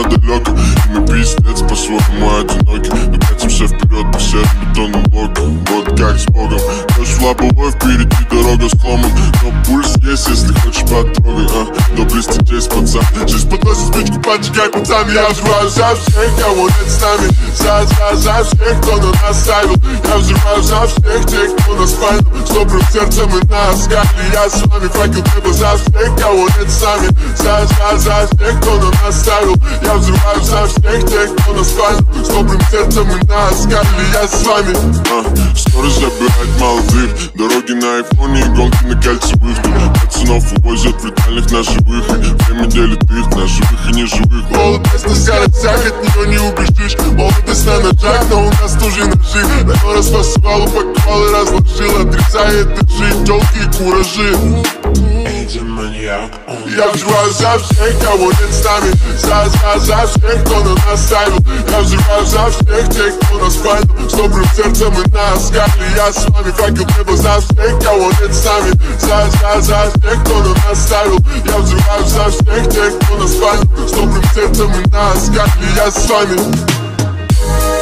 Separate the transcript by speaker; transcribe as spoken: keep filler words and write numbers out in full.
Speaker 1: было далеко, и мы пиздец по-своему одиноки. Но катимся вперед по серым бетонным блокам. Вот как с Богом. Дождь в лобовой, впереди дорога сломан. Но пульс есть, если хочешь потрогай, а. До близких здесь, пацан. Жизнь подносит спичку, поджигай, пацан. Я взрываю за всех, кого нет с нами. За, за, за всех, кто на нас ставил. Я взрываю за всех тех, кто на спальну. С добрым сердцем и на скале. Я с вами, факел неба за всех, кого нет с нами. За, за, за всех, кто на нас ставил. Я взрываю за всех тех, кто на спальну. С добрым сердцем и на скале. Я с вами. а, Скорость забирать молодых. Дороги на айфоне и гонки на кольцевых. Пацанов увозят в витальных на живых. Время делит их на живых и неживых. Молодость на скоростях, от нее не убежишь. Молодость на ножах, но у нас тоже ножи. Давно распасывал, упаковал и разложил. Отрицает жизнь, телки и куражи. Я взрываю за всех, кого нет с нами. За, за, за всех, кто на нас ставил. Я взрываю за всех тех, кто на спальну. С добрым сердцем и на скале. Я с вами, факел неба за всех, кого нет с нами. За, за, за всех, кто на нас ставил. Я взрываю за всех тех, кто на спальну. С добрым сердцем и на скале. Я с вами.